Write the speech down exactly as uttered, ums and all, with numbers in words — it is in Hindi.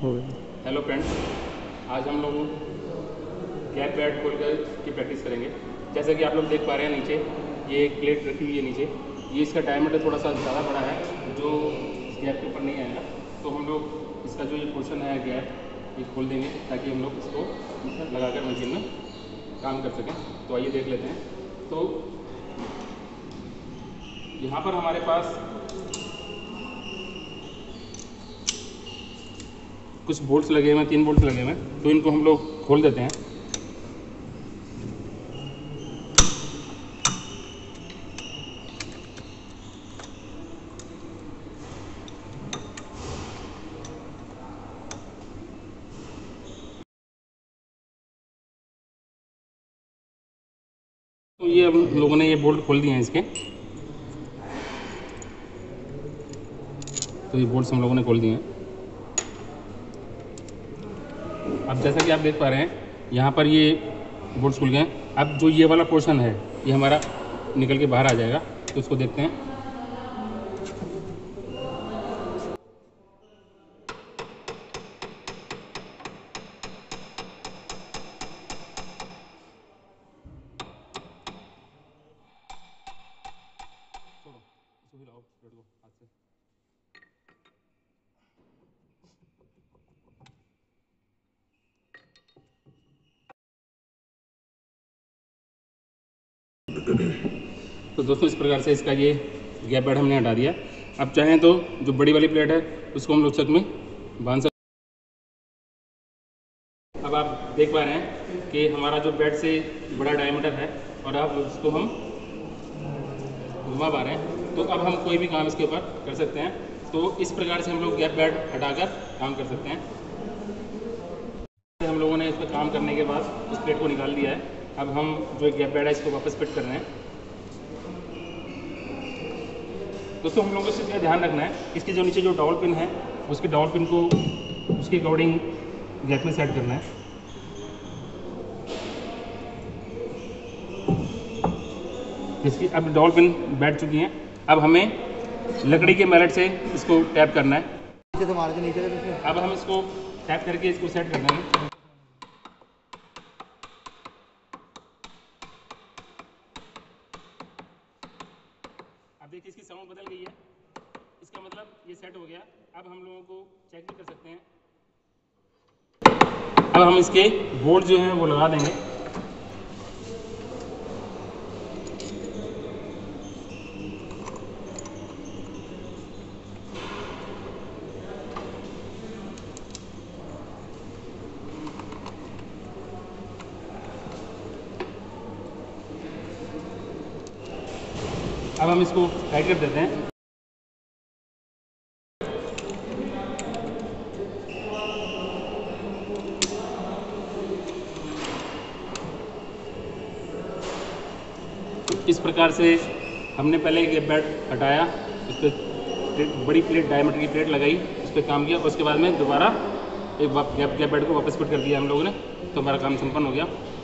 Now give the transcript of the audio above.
हो गया। हेलो फ्रेंड्स, आज हम लोग गैप बैट खोल कर की प्रैक्टिस करेंगे। जैसा कि आप लोग देख पा रहे हैं, नीचे ये एक प्लेट रखी हुई है। नीचे ये इसका डायमीटर थोड़ा सा ज़्यादा बड़ा है, जो इस गैप के ऊपर नहीं आएगा। तो हम लोग इसका जो ये पोर्शन है गैप, ये खोल देंगे ताकि हम लोग इसको लगाकर मशीन में काम कर सकें। तो आइए देख लेते हैं। तो यहाँ पर हमारे पास कुछ बोल्ट्स लगे हुए हैं, तीन बोल्ट्स लगे हुए हैं। तो इनको हम लोग खोल देते हैं। तो ये हम लोगों ने ये बोल्ट खोल दिए हैं इसके। तो ये बोल्ट्स हम लोगों ने खोल दिए हैं। अब जैसा कि आप देख पा रहे हैं, यहाँ पर ये बोल्ट्स खुल गए हैं। अब जो ये वाला पोर्शन है, ये हमारा निकल के बाहर आ जाएगा। तो इसको देखते हैं। हाथ से। तो दोस्तों, इस प्रकार से इसका ये गैप बेड हमने हटा दिया। अब चाहें तो जो बड़ी वाली प्लेट है उसको हम लोग छत में बांध सकते। अब आप देख पा रहे हैं कि हमारा जो बेड से बड़ा डायमीटर है, और अब उसको हम घुमा पा रहे हैं। तो अब हम कोई भी काम इसके ऊपर कर सकते हैं। तो इस प्रकार से हम लोग गैप बेड हटाकर काम कर सकते हैं। हम लोगों ने इस पर काम करने के बाद उस प्लेट को निकाल दिया है। अब हम जो गैप बेड है इसको वापस फिट कर रहे हैं। दोस्तों, हम लोगों को इसका ध्यान रखना है, इसके जो नीचे जो डॉल पिन है, उसके डॉल पिन को उसके अकॉर्डिंग गैप में सेट करना है। इसकी अब डॉल पिन बैठ चुकी हैं। अब हमें लकड़ी के मैलेट से इसको टैप करना है। नीचे से मार के नीचे से। अब हम इसको टैप करके इसको सेट कर देंगे। अब देखिए, इसकी साउंड बदल गई है। इसका मतलब ये सेट हो गया। अब हम लोगों को चेक भी कर सकते हैं। अब हम इसके बोल्ट जो हैं वो लगा देंगे। अब हम इसको टाइट कर देते हैं। इस प्रकार से हमने पहले एक बेड हटाया, उस पर बड़ी प्लेट डायमीटर की प्लेट लगाई, उस पर काम किया। उसके बाद में दोबारा एक गैप गैप बेड को वापस फिट कर दिया हम लोगों ने। तो हमारा काम संपन्न हो गया।